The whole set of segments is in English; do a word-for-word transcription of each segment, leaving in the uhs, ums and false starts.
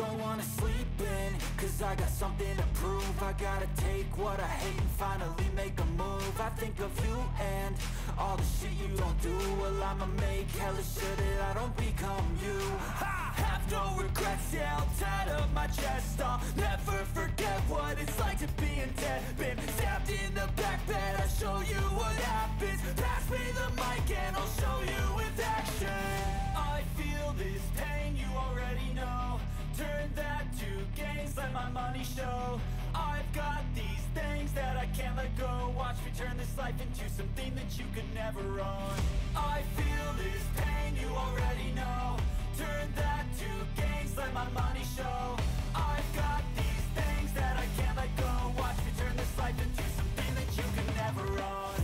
Don't wanna sleep in, cause I got something to prove. I gotta take what I hate and finally make a move. I think of you and all the shit you don't do. Well, I'ma make hella sure that I don't become you. I have no regrets, yeah, I'll tie up my chest. I'll never forget what it's like to be in debt. Been stabbed in the back bed, I'll show you what happens. Pass me the mic and I'll show you with action. I feel this pain, you already know. Turn that to gains, let my money show. I've got these things that I can't let go. Watch me turn this life into something that you could never own. I feel this pain, you already know. Turn that to gains, let my money show. I've got these things that I can't let go. Watch me turn this life into something that you could never own.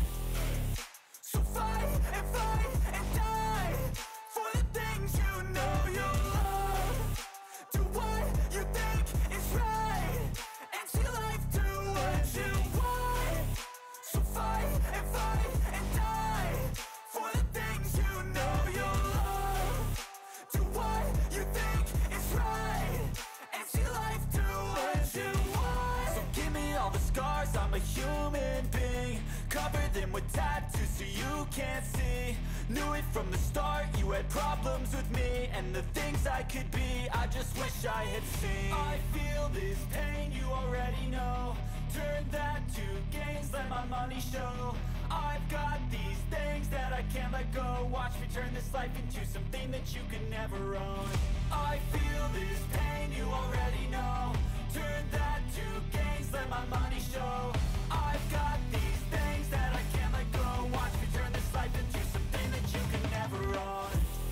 So fight and fight and die for the things you know you love. Do what you think is right and see life do what you want. So fight and fight and die for the things you know you love. Do what you think is right and see life do what you want. So give me all the scars, I'm a human being. Cover them with tattoos so you can't see. Knew it from the start, you had problems with me and the things I could be, I just wish I had seen. I feel this pain, you already know. Turn that to gains, let my money show. I've got these things that I can't let go. Watch me turn this life into something that you could never own. I feel this pain, you already know. Turn that to gains, let my money show. I've got these things that I can't let go. Watch me turn this life into something that you could never own.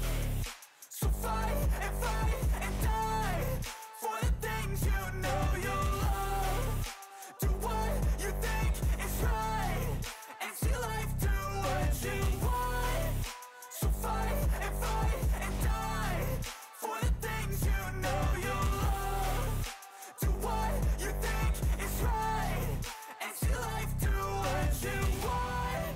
So fight and fight and die for the things you know you love. Do what you think is right and see life do what you want. So fight and fight and die for the things you know you love. Do what you think is right and see life do what you want.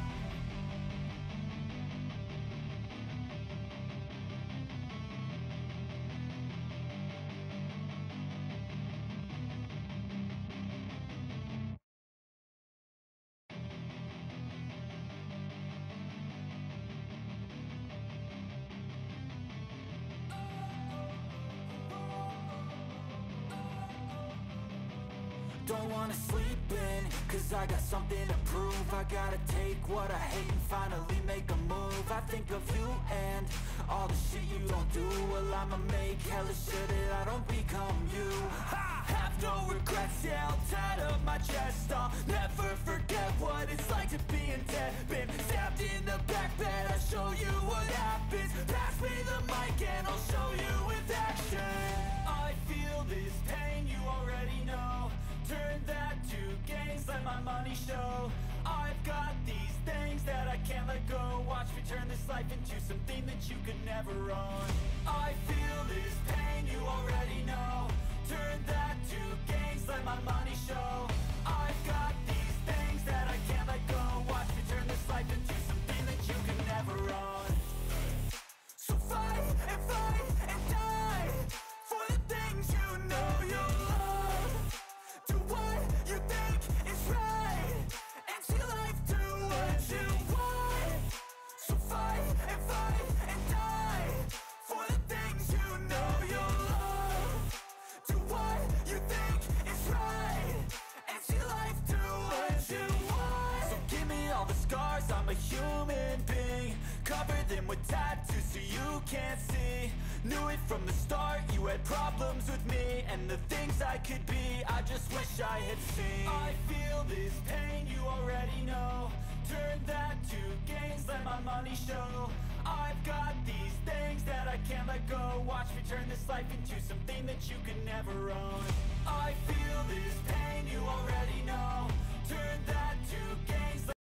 Don't wanna sleep in, cause I got something to prove. I gotta take what I hate and finally make a move. I think of you and all the shit you don't do. Well, I'ma make hella sure that I don't become you. I have no regrets, yeah, I'll tie up my chest. I'll never forget what it's like to be in debt. Been stabbed in the back bed, I'll show you what happens. Pass me the mic and I'll show you with action. I feel this pain, you already know. Turn that to gains, let my money show. I've got these things that I can't let go. Watch me turn this life into something that you could never own. I feel this pain, you already know. Turn that to gains, let my money show. I've got these things that I can't let go. Watch me turn this life into something that you could never own. So fight and fight and die for the things you know you love. Do what you think is right and see life do what you want. So fight and fight and die for the things you know you love. Do what you think is right and see life do what you want. So give me all the scars, I'm a human being. Cover them with tattoos so you can't see. Knew it from the start, you had problems with me and the things I could be, I just wish I had seen. I feel this pain, you already know. Turn that to gains, let my money show. I've got these things that I can't let go. Watch me turn this life into something that you could never own. I feel this pain, you already know. Turn that to gains,